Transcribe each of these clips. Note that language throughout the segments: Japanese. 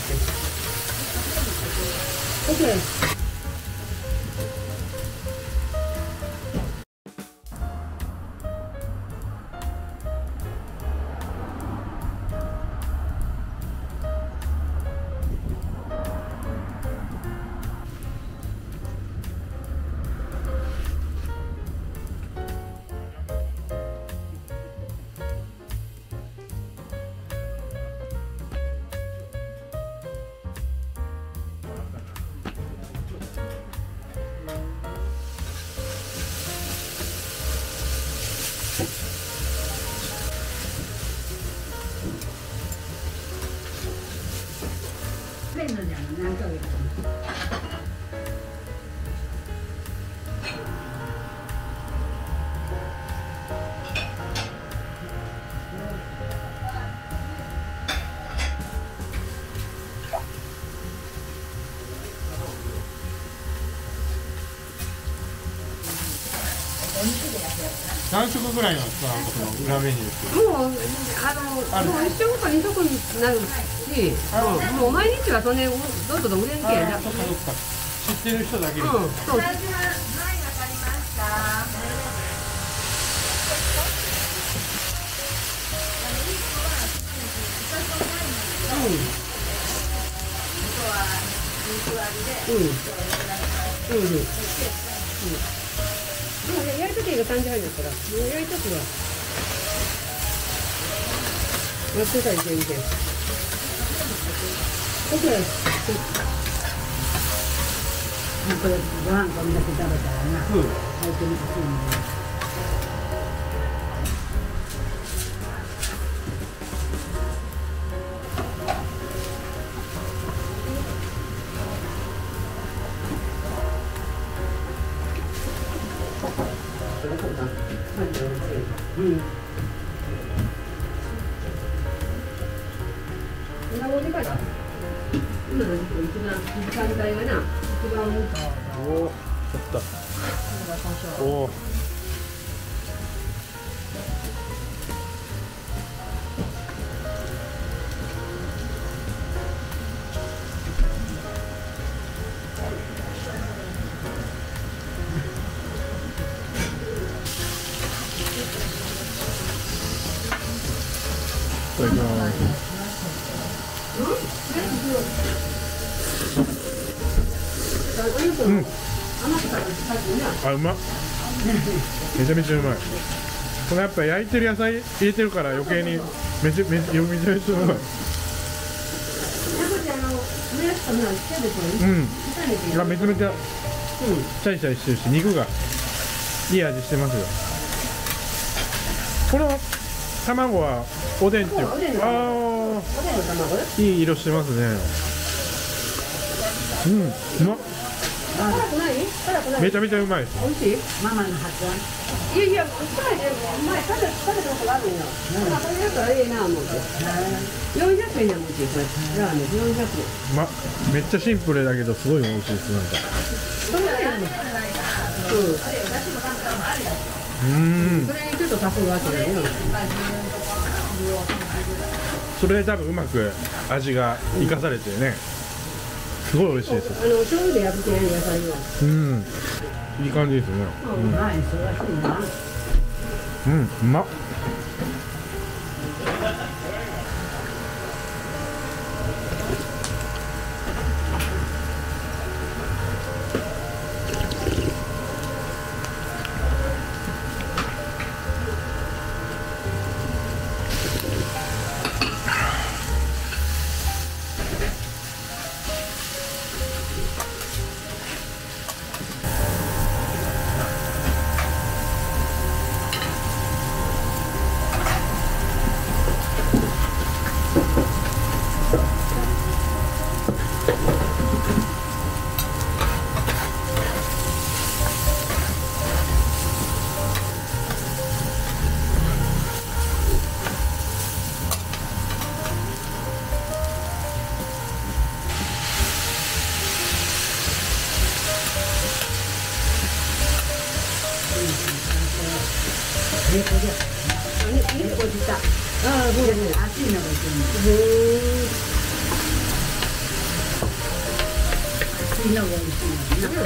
OK。何ヶ月何食ぐらいなんですか、この裏メニューって。 もうもう1食か2食になるし、もう毎日はそんなにどんどん売れんけんな。 知ってる人だけに。 そう。やりときが3時半だから、もうやりときは。やってたら全然。これご飯こんだけ食べたらな。入ってみてすぐに。 いただきます。あ、うまっ。めちゃめちゃうまい。このやっぱ焼いてる野菜入れてるから余計にめちゃめちゃうまい。うん。めちゃめちゃシャリシャリしてるし、肉がいい味してますよ。この卵はおでんっていう。ああ、いい色してますね。うん、うまっ。めちゃめちゃうまいです。 美味しい？ママの発案。いやいや、うまいね。前食べたことがあるんよ。これやったらええな思って。400円やもんってこれ。ラーメン400円。 めっちゃシンプルだけどすごい美味しいです。なんか。 それにちょっと足すわけだよ。 それで多分うまく味が生かされてね。すごい美味しいです。 醤油で焼く系の野菜は。 いい感じですね。うまっ。 いのが美味しいのにな。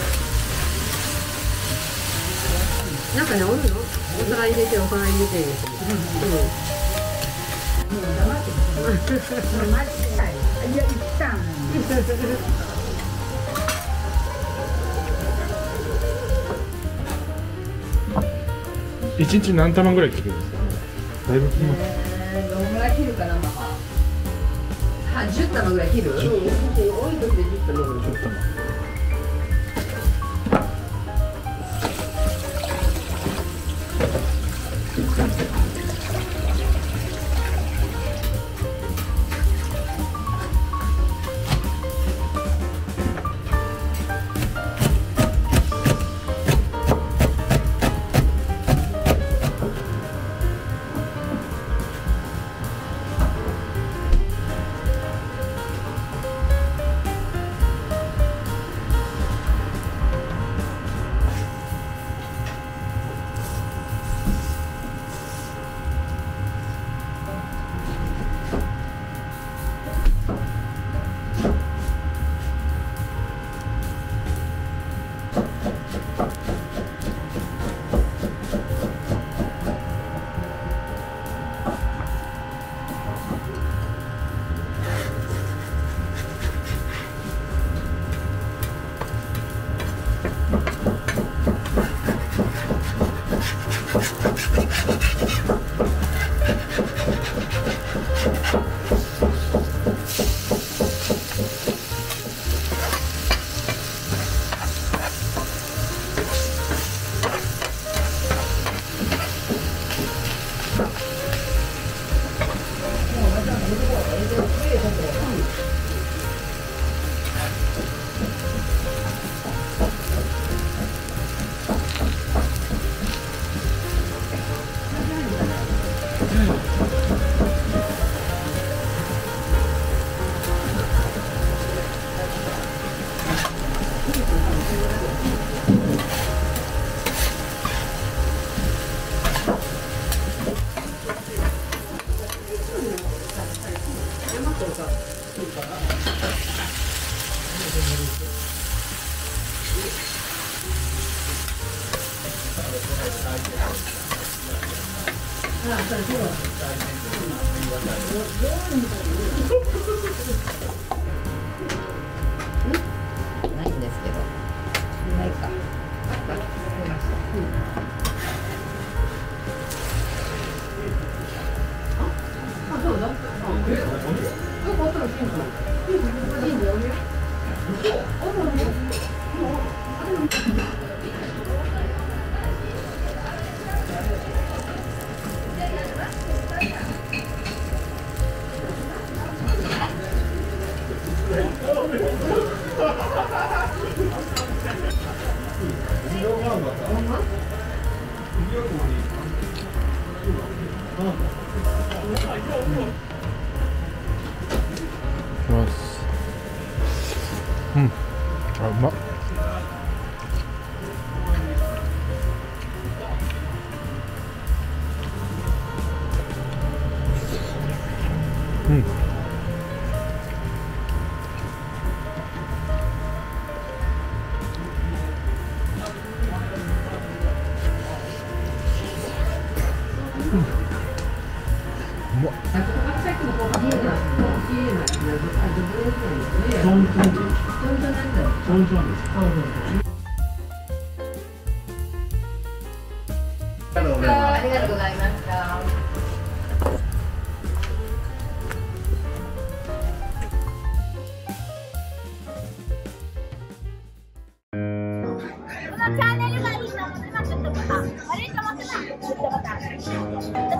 なんかね、おるの？お皿入れて、お皿入れて。 もう黙ってもう待ちたい。いや、行ったん。 一日何玉ぐらい切るんですか。だいぶ切ります。 どのぐらい切るかな。10玉ぐらい切る？多い時で10玉ぐらい。10玉。ないんですけど。ないか。あ、そうだ。どこあったらピンク。ピンクいいんだよね。 うん、あ、うまっ。うん。 ありがとうございました。 チャンネルがいいと思ってます。悪いと思ってます。